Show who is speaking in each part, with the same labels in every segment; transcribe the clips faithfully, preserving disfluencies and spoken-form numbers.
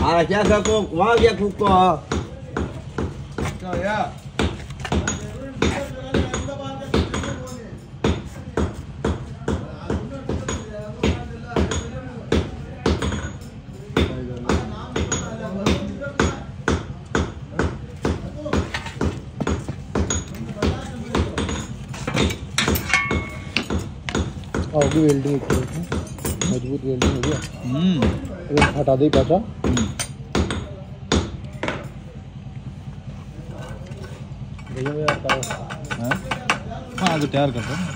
Speaker 1: क्या को वहाँ क्या कुक को
Speaker 2: या
Speaker 3: आगे वेल्डिंग मजबूत वेल्डिंग हो गया। हम्म हटा दे पाचा।
Speaker 2: हाँ तो तैयार कर दो।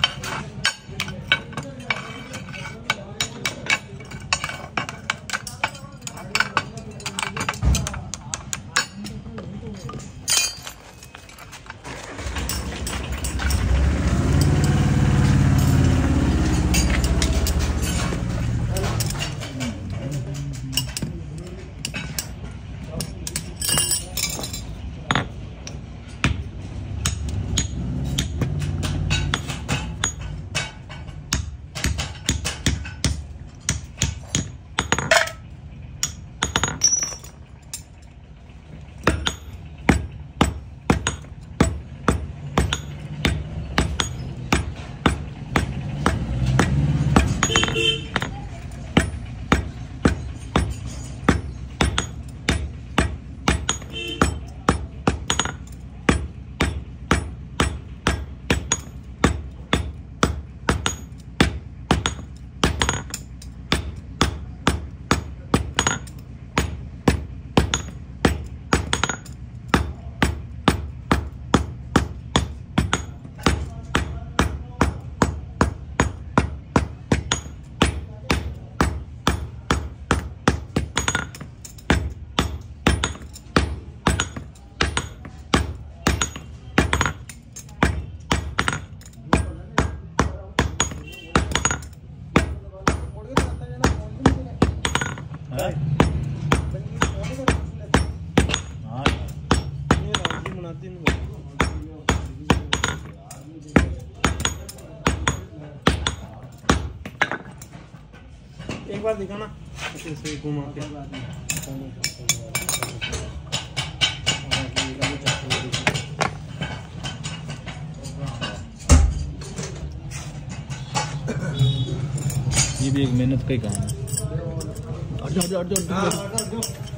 Speaker 1: एक बार दिखाना ऐसे घुमा के।
Speaker 2: ये भी एक मेहनत का ही काम है।
Speaker 1: अर्जुन अर्जुन अर्जुन